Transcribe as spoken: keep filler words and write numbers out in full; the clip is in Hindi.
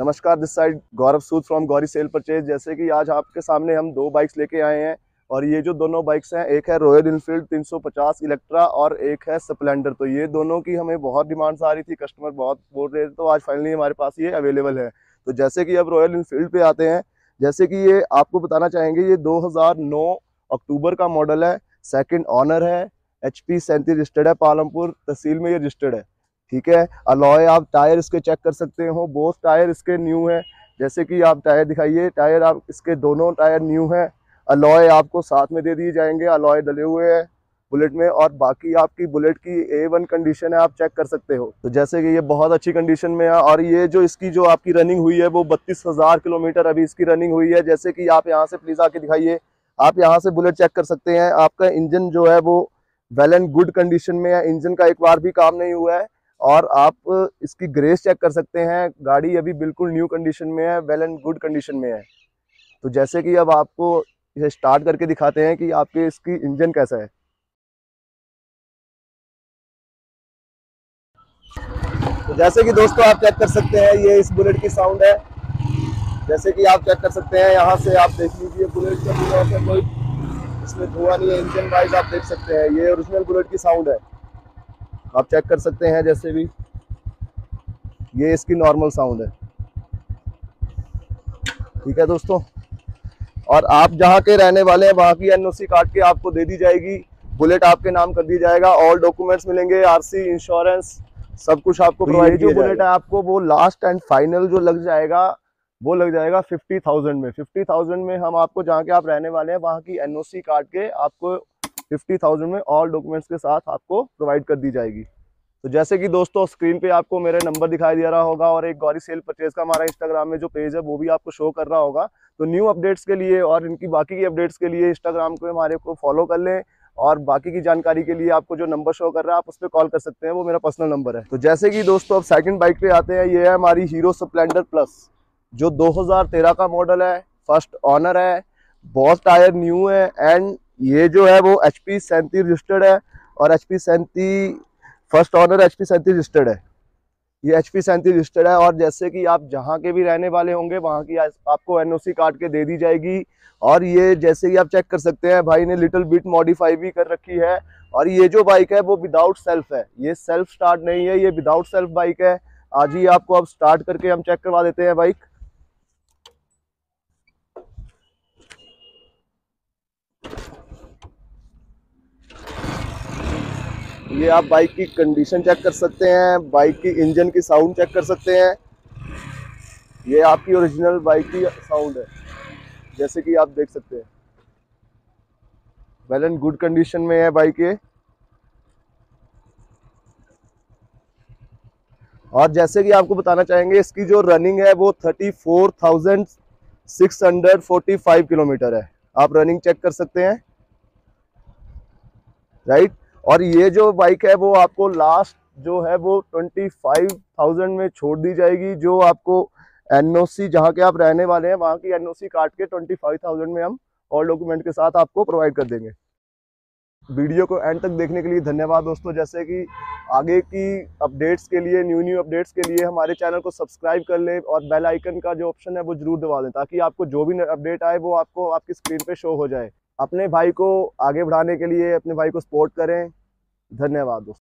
नमस्कार, this side Gaurav Sood from Gauri sale purchase. जैसे कि आज आपके सामने हम दो बाइक्स लेके आए हैं और ये जो दोनों बाइक्स हैं, एक है रॉयल इनफील्ड तीन सौ पचास इलेक्ट्रा और एक है स्प्लेंडर। तो ये दोनों की हमें बहुत डिमांड्स आ रही थी, कस्टमर बहुत बोल रहे थे, तो आज फाइनली हमारे पास ये अवेलेबल है। तो जैसे कि अब रॉयल इनफील्ड पे आते हैं, जैसे कि ये आपको बताना चाहेंगे, ये दो हज़ार नौ अक्टूबर का मॉडल है, सेकेंड ऑनर है, एच पी सैंतीस रजिस्टर्ड है, पालमपुर तहसील में ये रजिस्टर्ड है। ठीक है, अलॉय आप टायर इसके चेक कर सकते हो, बोथ टायर इसके न्यू है। जैसे कि आप टायर दिखाइए, टायर आप इसके दोनों टायर न्यू है। अलॉय आपको साथ में दे दिए जाएंगे, अलॉय डले हुए हैं बुलेट में, और बाकी आपकी बुलेट की ए वन कंडीशन है, आप चेक कर सकते हो। तो जैसे कि ये बहुत अच्छी कंडीशन में है और ये जो इसकी जो आपकी रनिंग हुई है वो बत्तीस हजार किलोमीटर अभी इसकी रनिंग हुई है। जैसे कि आप यहाँ से प्लीज आके दिखाइए, आप यहाँ से बुलेट चेक कर सकते हैं। आपका इंजन जो है वो वेल एंड गुड कंडीशन में है, इंजन का एक बार भी काम नहीं हुआ है। और आप इसकी ग्रेस चेक कर सकते हैं, गाड़ी अभी बिल्कुल न्यू कंडीशन में है, वेल एंड गुड कंडीशन में है। तो जैसे कि अब आपको इसे स्टार्ट करके दिखाते हैं कि आपके इसकी इंजन कैसा है। तो जैसे कि दोस्तों आप चेक कर सकते हैं, ये इस बुलेट की साउंड है। जैसे कि आप चेक कर सकते हैं, यहाँ से आप देख लीजिए बुलेट का कोई इसमें धुआं नहीं है। इंजन वाइज आप देख सकते हैं, ये ओरिजिनल बुलेट की साउंड है, आप चेक कर सकते हैं। जैसे भी ये इसकी नॉर्मल साउंड है। ठीक है दोस्तों, और आप जहाँ के रहने वाले हैं वहाँ की एनओसी काट के आपको दे दी जाएगी, बुलेट आपके नाम कर दी जाएगा, ऑल डॉक्यूमेंट्स मिलेंगे, आरसी, इंश्योरेंस, सब कुछ आपको प्रोवाइड किया जाएगा। जो बुलेट है आपको वो लास्ट एंड फाइनल जो लग जाएगा वो लग जाएगा फिफ्टी थाउजेंड में। फिफ्टी थाउजेंड में हम आपको जहाँ के आप रहने वाले हैं वहाँ की एनओसी काट के आपको फिफ्टी थाउजेंड में ऑल डॉक्यूमेंट्स के साथ आपको प्रोवाइड कर दी जाएगी। तो जैसे कि दोस्तों स्क्रीन पे आपको मेरा नंबर दिखाई दे रहा होगा और एक गौरी सेल परचेज का हमारा इंस्टाग्राम में जो पेज है वो भी आपको शो कर रहा होगा। तो न्यू अपडेट्स के लिए और इनकी बाकी की अपडेट्स के लिए इंस्टाग्राम को हमारे को फॉलो कर लें, और बाकी की जानकारी के लिए आपको जो नंबर शो कर रहा है आप उस पर कॉल कर सकते हैं, वो मेरा पर्सनल नंबर है। तो जैसे कि दोस्तों अब सेकंड बाइक पे आते हैं, ये है हमारी हीरो स्प्लेंडर प्लस, जो दो हज़ार तेरह का मॉडल है, फर्स्ट ऑनर है, बहुत टायर न्यू है, एंड ये जो है वो एच पी सैंतीस रजिस्टर्ड है और एच पी सैंतीस फर्स्ट ऑनर एच पी सैंतीस रजिस्टर्ड है। ये एच पी सैंतीस रजिस्टर्ड है, और जैसे कि आप जहाँ के भी रहने वाले होंगे वहाँ की आपको एनओसी काट के दे दी जाएगी। और ये जैसे कि आप चेक कर सकते हैं, भाई ने लिटिल बिट मॉडिफाई भी कर रखी है। और ये जो बाइक है वो विदाउट सेल्फ है, ये सेल्फ स्टार्ट नहीं है, ये विदाउट सेल्फ बाइक है। आज ही आपको अब स्टार्ट करके हम चेक करवा देते हैं बाइक। ये आप बाइक की कंडीशन चेक कर सकते हैं, बाइक की इंजन की साउंड चेक कर सकते हैं। ये आपकी ओरिजिनल बाइक की साउंड है, जैसे कि आप देख सकते हैं, वेल एंड गुड कंडीशन में है बाइक ये। और जैसे कि आपको बताना चाहेंगे, इसकी जो रनिंग है वो thirty four thousand six hundred forty five kilometre है, आप रनिंग चेक कर सकते हैं, राइट। और ये जो बाइक है वो आपको लास्ट जो है वो ट्वेंटी फाइव थाउजेंड में छोड़ दी जाएगी, जो आपको एनओसी जहाँ के आप रहने वाले हैं वहाँ की एनओसी काट के ट्वेंटी फाइव थाउजेंड में हम ऑल डॉक्यूमेंट के साथ आपको प्रोवाइड कर देंगे। वीडियो को एंड तक देखने के लिए धन्यवाद दोस्तों। जैसे कि आगे की अपडेट्स के लिए, न्यू न्यू अपडेट्स के लिए हमारे चैनल को सब्सक्राइब कर लें और बेल आइकन का जो ऑप्शन है वो जरूर दबा दें, ताकि आपको जो भी अपडेट आए वो आपको आपकी स्क्रीन पे शो हो जाए। अपने भाई को आगे बढ़ाने के लिए अपने भाई को सपोर्ट करें। धन्यवाद दोस्तों।